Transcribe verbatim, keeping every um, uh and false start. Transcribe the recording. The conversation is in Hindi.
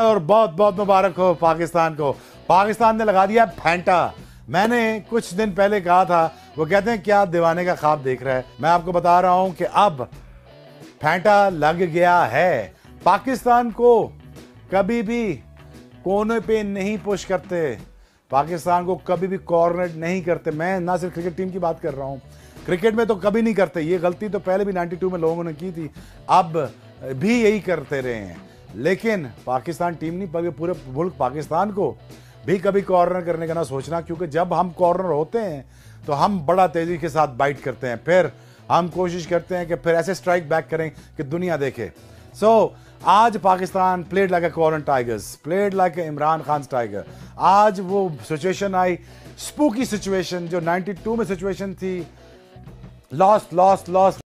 और बहुत बहुत मुबारक हो पाकिस्तान को। पाकिस्तान ने लगा दिया फैंटा। मैंने कुछ दिन पहले कहा था, वो कहते हैं क्या दीवाने का ख्वाब देख रहा है। मैं आपको बता रहा हूं कि अब फैंटा लग गया है। पाकिस्तान को कभी भी कोने पे नहीं पुश करते, पाकिस्तान को कभी भी कॉर्नर नहीं करते। मैं ना सिर्फ क्रिकेट टीम की बात कर रहा हूं, क्रिकेट में तो कभी नहीं करते। ये गलती तो पहले भी बानवे में लोगों ने की थी, अब भी यही करते रहे हैं। लेकिन पाकिस्तान टीम नहीं, पूरे मुल्क पाकिस्तान को भी कभी कॉर्नर करने का ना सोचना, क्योंकि जब हम कॉर्नर होते हैं तो हम बड़ा तेजी के साथ बाइट करते हैं, फिर हम कोशिश करते हैं कि फिर ऐसे स्ट्राइक बैक करें कि दुनिया देखे। सो so, आज Pakistan played like a corner tigers, played like a Imran Khan tiger. आज वो सिचुएशन आई, स्पूकी सिचुएशन, जो बानवे में सिचुएशन थी, लॉस्ट लॉस्ट लॉस्ट